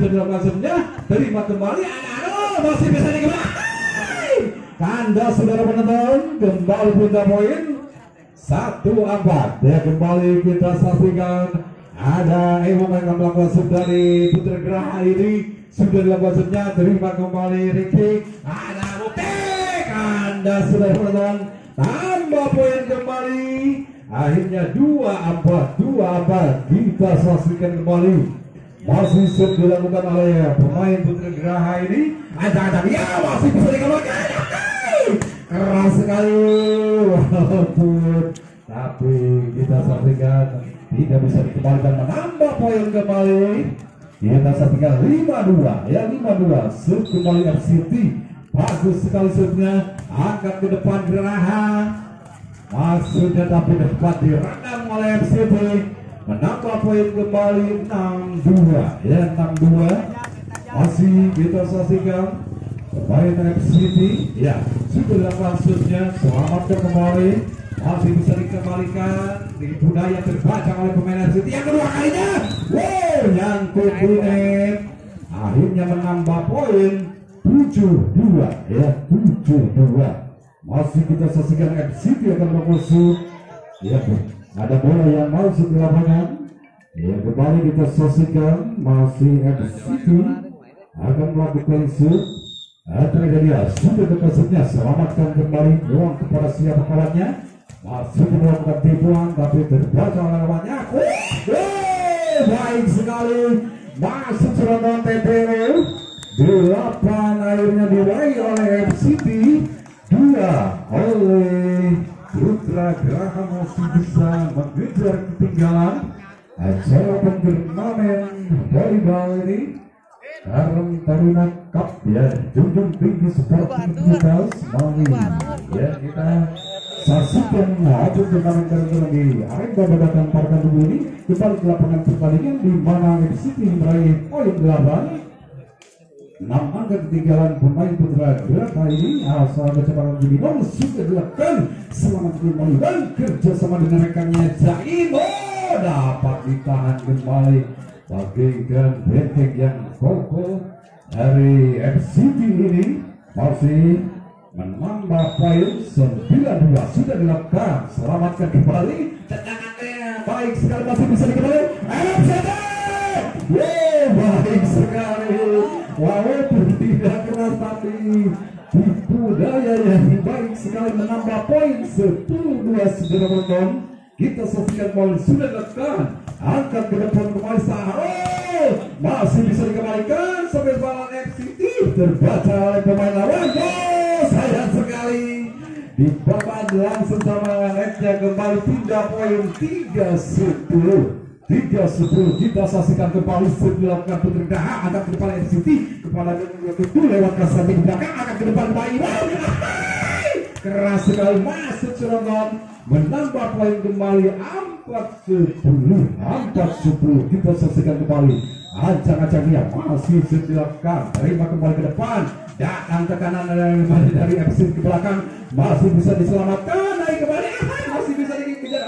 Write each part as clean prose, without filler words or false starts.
dilakukan sebelumnya. Terima kembali anak-anak masih bisa dikembali. Kandas saudara penonton kembali pindah poin 1-4 ya, kembali kita saksikan ada Emang yang melakukan dari Putra Geraha ini sudah dilakukan sebelumnya. Terima kembali Ricky, ada Mutek. Kandas saudara penonton tambah poin kembali, akhirnya 2-4 kita saksikan kembali. Masih sudah dilakukan oleh pemain Putra Geraha ini. Ada ya masih bisa dikembalikan. Keras sekali walaupun, tapi kita saksikan tidak bisa dikembalikan, menambah poin kembali. Kita saksikan 5-2 ya, 5-2 sub kembali FCT. Bagus sekali subnya, angkat ke depan Geraha, maksudnya tapi dapat diredam oleh FCT, menambah poin kembali 6-2 ya, 6-2. Masih kita saksikan pemain FCT ya sudah dilakukan subnya, selamatkan kembali, masih bisa dikembalikan di budaya terbaca oleh pemain FCT yang kedua kalinya. Wow, nyangkut di net, akhirnya menambah poin 7-2 ya, 7-2. Masih kita saksikan FCT akan mengusut ya, ada bola yang masuk di lapangan ya, kembali kita saksikan masih FCT akan melakukan shoot. Terjadi sudah dekatnya, selamatkan kembali uang kepada siapa kawannya, masih melakukan tipuan tapi terbaca oleh lawannya. Baik sekali, masuk serangan TPW 8 akhirnya diraih oleh FCT, 2 oleh Putra Geraha. Masih bisa mengejar ketinggalan acara turnamen volleyball ini Karang Taruna Cup ya, junjung tinggi Sporting Clubhouse Mami ya. Kita saksikan hasil turnamen Karang di arena Babakan Parkan Tubuh ini. Kembali ke lapangan pertandingan di mana FCT meraih poin 8, 6 angka ketinggalan pemain Putra Geraha ini. Asal kecepatan Jimino sudah dilakukan, selamat kembali dan kerjasama dengan rekannya Zaimo dapat ditahan kembali bagaikan benteng yang kokoh dari FCT ini. Masih menambah poin 9-2 sudah dilakukan, selamatkan kembali, tendangannya baik sekali, masih bisa dikembali FCT. Baik sekali walaupun tidak keras tapi tipu daya yang baik sekali, menambah poin 10-2 sudah menonton. Kita saksikan bola sudah dilakukan, angkat ke depan kembali Sahro, masih bisa dikembalikan sampai bola FCT terbaca oleh pemain lawan. Sayang sekali dibabat langsung sama netnya, kembali pindah poin 3-10. Kita saksikan kembali dilakukan Putra Geraha, angkat ke depan FCT, kepala itu lewat kasar di belakang, angkat ke depan Bayi. Keras sekali masuk serangan, menambah poin kembali 4-10. Kita saksikan kembali ancang-ancang dia masih dilakukan, terima kembali ke depan, datang ke kanan dari FCT ke belakang, masih bisa diselamatkan, naik kembali, masih bisa dikejar.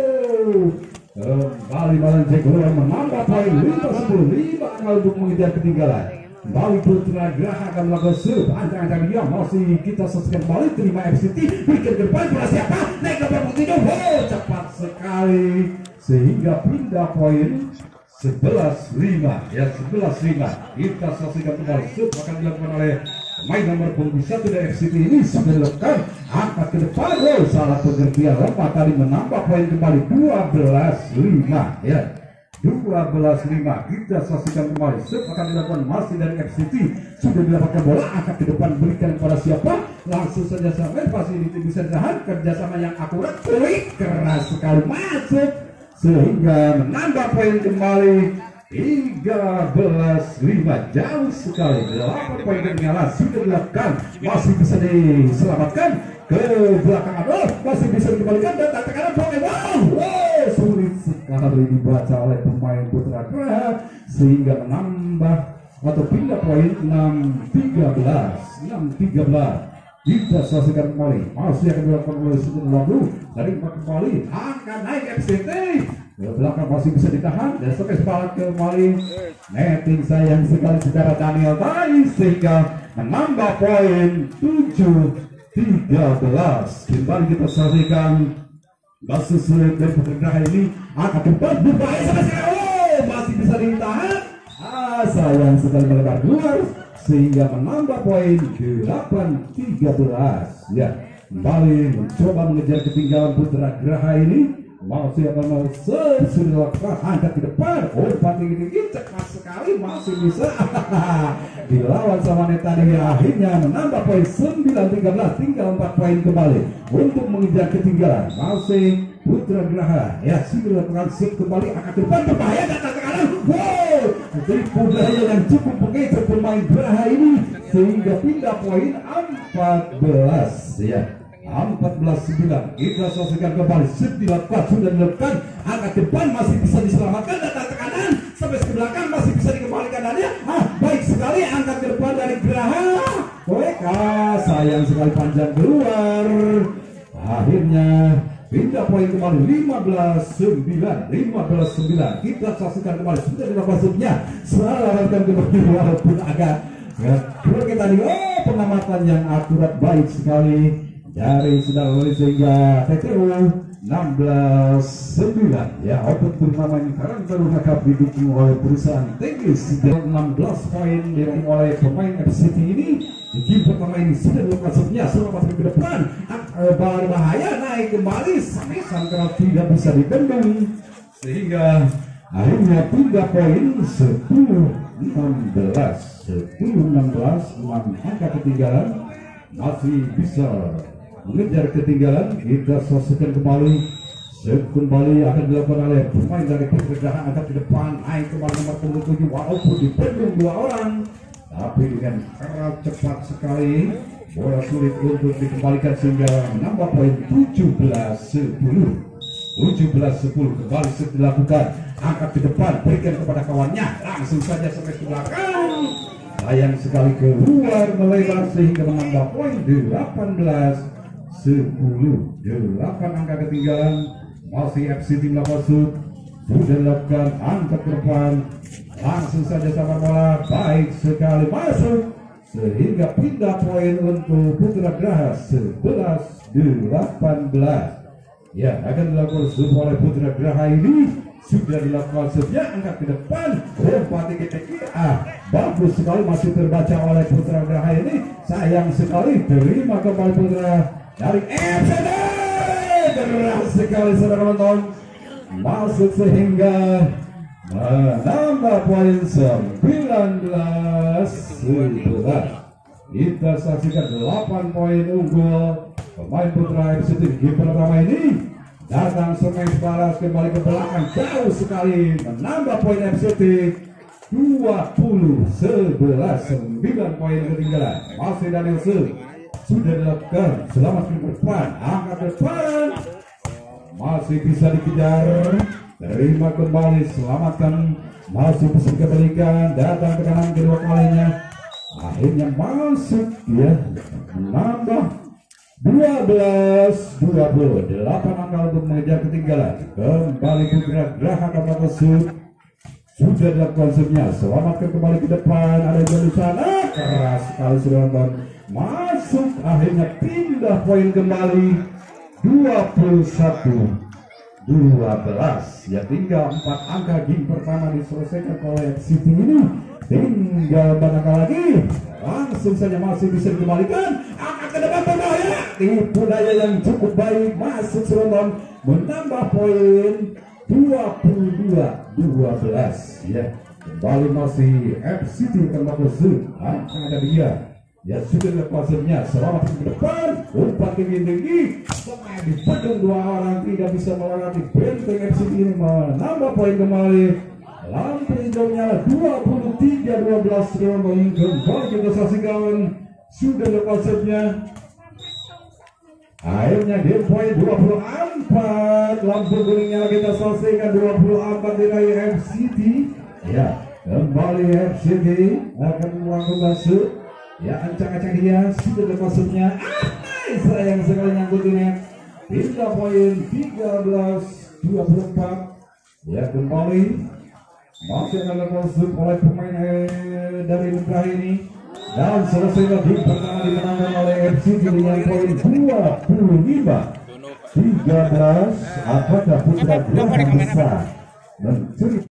Kembali Balan Jegoro menambah poin 5-10 untuk mengejar ketinggalan. Kembali Putra Geraha akan melakukan serve, ancang-ancang dia masih kita saksikan kembali, terima FCT, bikin ke depan, bola siapa, naik ke belakang tidak, cepat sekali sehingga pindah poin 11-5 ya, 11-5. Kita saksikan kembali serve akan dilakukan oleh pemain nomor punggung 1 dari FCT ini, sudah dilakukan, angkat ke depan, salah pengertian lemah tadi, menambah poin kembali 12-5 ya, 12-5. Kita saksikan kembali serve akan dilakukan masih dari FCT, sudah didapatkan bola, angkat ke depan, berikan kepada siapa, langsung saja sampai fasiliti bisa ditahan, kerjasama yang akurat, keras sekali masuk sehingga menambah poin kembali 13-5, jauh sekali. 8 poin ketinggalan sudah dilakukan, masih bisa diselamatkan ke belakang, masih bisa dikembalikan dan tekanan poin. Sulit sekali dibaca oleh pemain Putra Geraha sehingga menambah atau pindah poin 6-13. Kita saksikan kembali, masih akan dilakukan oleh Sudut Lalu dari kembali, akan naik FCT, Ke belakang masih bisa ditahan dan sampai sepakat kembali. Netting sayang sekali secara Daniel Bayi sehingga menambah poin 7-13. Kembali kita saksikan masih sulit dari Putra ini akan cepat berbahaya sampai sekarang. Masih bisa ditahan. Sayang sekali melebar keluar sehingga menambah poin 8-13. Ya, kembali mencoba mengejar ketinggalan Putra Geraha ini. Masih akan mau sudah lakukan angkat ke depan. Tinggi cepat sekali masih bisa dilawan sama Netani. Akhirnya menambah poin 9-13, tinggal 4 poin kembali untuk mengejar ketinggalan. Masih Putra Geraha ya sudah lakukan shift kembali angkat ke depan berbahaya datang ke kanan. Wow, tipu daya yang cukup mengejar pemain Geraha ini sehingga pindah poin 14 ya. 14-9. Kita saksikan kembali 9-4 sudah dilakukan angkat depan masih bisa diselamatkan datang ke kanan sampai ke belakang masih bisa dikembalikan dannya. Baik sekali angkat ke depan dari Geraha. Sayang sekali panjang keluar. Akhirnya pindah poin kembali 15-9. Kita saksikan kembali sudah dilakukan subnya. Selamatkan kembali walaupun agak kurang tadi. Pengamatan yang akurat baik sekali dari sudah oleh sehingga TTU 16-9 ya. Open turnamen Karang Taruna Cup didukung oleh perusahaan Tenggis 16 poin diraih oleh pemain FCT ini. Di game pertama ini sudah dilakukan sebelumnya selamat ke depan berbahaya naik kembali sampai sangkar tidak bisa dibendung sehingga akhirnya pindah poin 10-16 angka ketinggalan masih bisa mengejar ketinggalan. Kita saksikan kembali akan dilakukan oleh pemain dari Pergerahan angkat ke depan naik kembali nomor 27 walaupun dibendung 2 orang tapi dengan keras cepat sekali bola sulit untuk dikembalikan sehingga menambah poin 17-10 kembali dilakukan angkat ke depan berikan kepada kawannya langsung saja sampai ke belakang. Sayang sekali keluar melebar sehingga menambah poin 18-10. 8 angka ketinggalan masih FC Tim Lapasut sudah dilakukan angkat ke depan langsung saja sama bola baik sekali masuk sehingga pindah poin untuk Putra Geraha 11-18 ya. Akan dilakukan oleh Putra Geraha ini sudah dilakukan sejak angkat ke depan bagus sekali masih terbaca oleh Putra Geraha ini. Sayang sekali terima kembali Putra dari FCD keras sekali saudara penonton masuk sehingga menambah poin 19-11. Kita saksikan 8 poin unggul pemain Putra FCT di game pertama ini. Datang Sungai Baras kembali ke belakang jauh sekali menambah poin FCT 20-11. 9 poin ketinggalan masih Daniel sudah dilakukan selamat ke depan angkat depan masih bisa dikejar terima kembali selamatkan masih bisa dikembalikan datang ke kanan kedua kalinya akhirnya masuk ya menambah 12-20. 8 angka untuk mengejar ketinggalan kembali Putra Geraha Kapasut sudah dilakukan sebelumnya selamatkan kembali ke depan ada di sana keras sekali sudah nonton masuk akhirnya pindah poin kembali 21-12 ya. Tinggal 4 angka game pertama diselesaikan oleh FCT ini tinggal berapa lagi langsung saja masih bisa dikembalikan angka ke depan berbahaya tipu daya yang cukup baik masuk seronton menambah poin 22-12 ya. Kembali masih FCT Kapasut ada dia ya sudah lepasnya selamat ke depan umpan tinggi sampai dipedung 2 orang tidak bisa melewati benteng FCT ini menambah poin kembali lampu hijau nyala 23-12 kembali kita saksikan sudah lepasnya akhirnya game poin 24 lampu kuning nyala kita saksikan 24 diraih FCT ya. Kembali FCT akan melakukan masuk ya ancang-ancang dia sudah lepasnya sayang sekali nyangkut ini pindah poin 13-24 Ya kembali masih akan masuk oleh pemain dari Nugraha ini dan selesai lagi pertama dimenangkan oleh FC dengan poin 25-13. Apakah Putra Geraha bisa mencuri